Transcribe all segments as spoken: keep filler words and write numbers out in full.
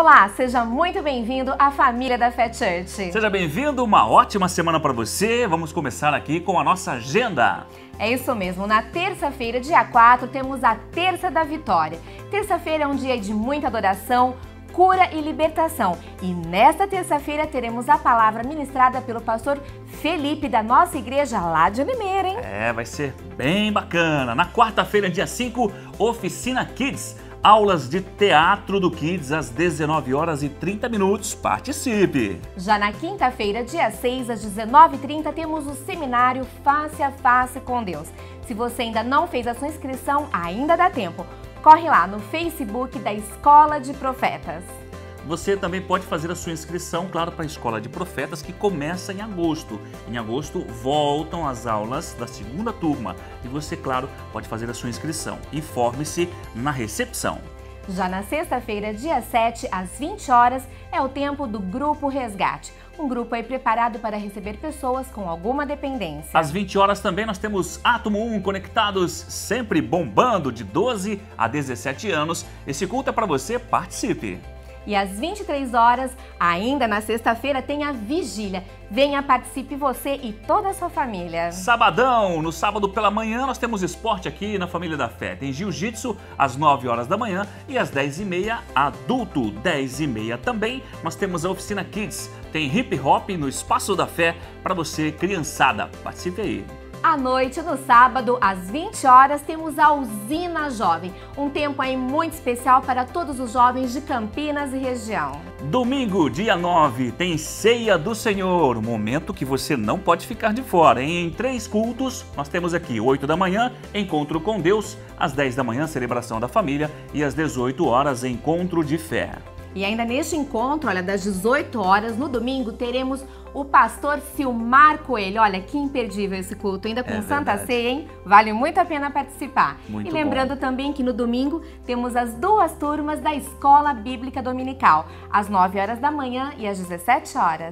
Olá, seja muito bem-vindo à família da Fé Church. Seja bem-vindo, uma ótima semana para você. Vamos começar aqui com a nossa agenda. É isso mesmo, na terça-feira, dia quatro, temos a Terça da Vitória. Terça-feira é um dia de muita adoração, cura e libertação. E nesta terça-feira teremos a palavra ministrada pelo pastor Felipe da nossa igreja lá de Limeira, hein? É, vai ser bem bacana. Na quarta-feira, dia cinco, Oficina Kids. Aulas de teatro do Kids às dezenove horas e trinta minutos. Participe! Já na quinta-feira, dia seis, às dezenove e trinta, temos o seminário Face a Face com Deus. Se você ainda não fez a sua inscrição, ainda dá tempo. Corre lá no Facebook da Escola de Profetas. Você também pode fazer a sua inscrição, claro, para a Escola de Profetas, que começa em agosto. Em agosto voltam as aulas da segunda turma e você, claro, pode fazer a sua inscrição. Informe-se na recepção. Já na sexta-feira, dia sete, às vinte horas, é o tempo do Grupo Resgate. Um grupo aí preparado para receber pessoas com alguma dependência. Às vinte horas também nós temos Átomo um conectados, sempre bombando de doze a dezessete anos. Esse culto é para você, participe! E às vinte e três horas, ainda na sexta-feira, tem a vigília. Venha, participe você e toda a sua família. Sabadão, no sábado pela manhã nós temos esporte aqui na Família da Fé. Tem jiu-jitsu às nove horas da manhã e às dez e meia adulto, dez e meia também. Nós temos a Oficina Kids, tem hip hop no Espaço da Fé para você, criançada. Participe aí. À noite, no sábado, às vinte horas, temos a Usina Jovem. Um tempo aí muito especial para todos os jovens de Campinas e região. Domingo, dia nove, tem Ceia do Senhor. Momento que você não pode ficar de fora, hein? Em três cultos, nós temos aqui oito da manhã, Encontro com Deus. Às dez da manhã, Celebração da Família. E às dezoito horas, Encontro de Fé. E ainda neste encontro, olha, das dezoito horas, no domingo, teremos o pastor Silmar Coelho. Olha, que imperdível esse culto, ainda com é Santa verdade. Ceia, hein? Vale muito a pena participar. Muito e lembrando bom. também que no domingo temos as duas turmas da Escola Bíblica Dominical, às nove horas da manhã e às dezessete horas.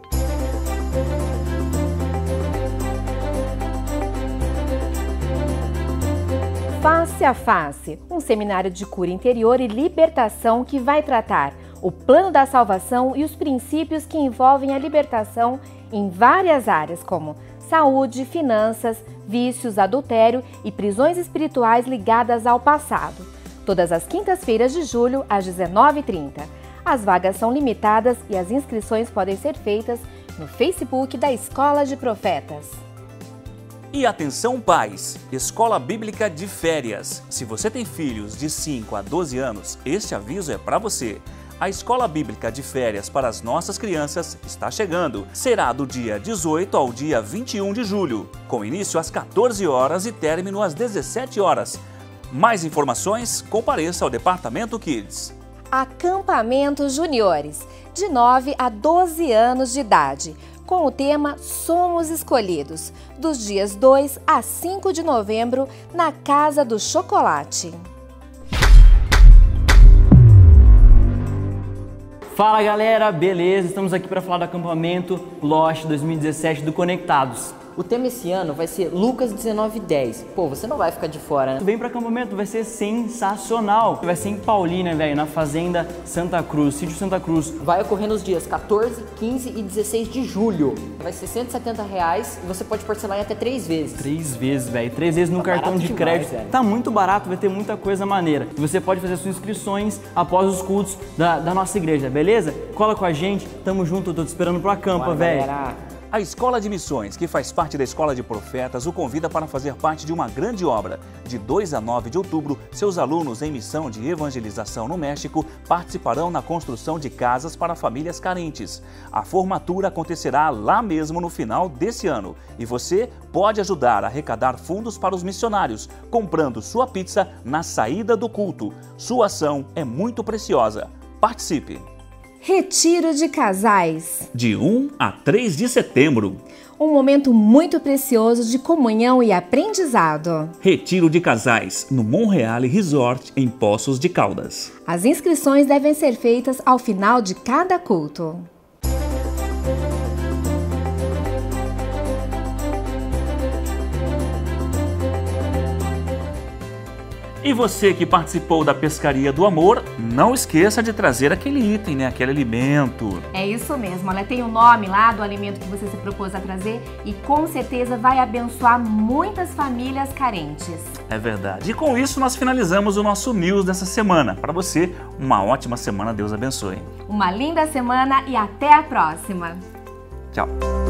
Face a Face, um seminário de cura interior e libertação que vai tratar o plano da salvação e os princípios que envolvem a libertação em várias áreas, como saúde, finanças, vícios, adultério e prisões espirituais ligadas ao passado. Todas as quintas-feiras de julho, às dezenove e trinta. As vagas são limitadas e as inscrições podem ser feitas no Facebook da Escola de Profetas. E atenção, pais! Escola Bíblica de Férias. Se você tem filhos de cinco a doze anos, este aviso é para você. A Escola Bíblica de Férias para as nossas crianças está chegando. Será do dia dezoito ao dia vinte e um de julho, com início às quatorze horas e término às dezessete horas. Mais informações, compareça ao Departamento Kids. Acampamento Juniores, de nove a doze anos de idade, com o tema Somos Escolhidos, dos dias dois a cinco de novembro, na Casa do Chocolate. Fala galera, beleza? Estamos aqui para falar do acampamento Lost dois mil e dezessete do Conectados. O tema esse ano vai ser Lucas dezenove, dez. Pô, você não vai ficar de fora, né? Tu vem para acampamento, vai ser sensacional. Vai ser em Paulínia, velho, na Fazenda Santa Cruz, Sítio Santa Cruz. Vai ocorrer nos dias quatorze, quinze e dezesseis de julho. Vai ser cento e setenta reais e você pode parcelar em até três vezes. Três vezes, velho. Três vezes no Tá cartão barato de demais, crédito. velho. Tá muito barato, vai ter muita coisa maneira. E você pode fazer suas inscrições após os cultos da, da nossa igreja, beleza? Cola com a gente, tamo junto, tô te esperando pro acampa, velho. A Escola de Missões, que faz parte da Escola de Profetas, o convida para fazer parte de uma grande obra. De dois a nove de outubro, seus alunos em missão de evangelização no México participarão na construção de casas para famílias carentes. A formatura acontecerá lá mesmo no final desse ano. E você pode ajudar a arrecadar fundos para os missionários, comprando sua pizza na saída do culto. Sua ação é muito preciosa. Participe! Retiro de Casais. De um a três de setembro. Um momento muito precioso de comunhão e aprendizado. Retiro de Casais, no Monreale Resort, em Poços de Caldas. As inscrições devem ser feitas ao final de cada culto. E você que participou da Pescaria do Amor, não esqueça de trazer aquele item, né? Aquele alimento. É isso mesmo, olha, tem o nome lá do alimento que você se propôs a trazer e com certeza vai abençoar muitas famílias carentes. É verdade. E com isso nós finalizamos o nosso News dessa semana. Para você, uma ótima semana, Deus abençoe. Uma linda semana e até a próxima. Tchau.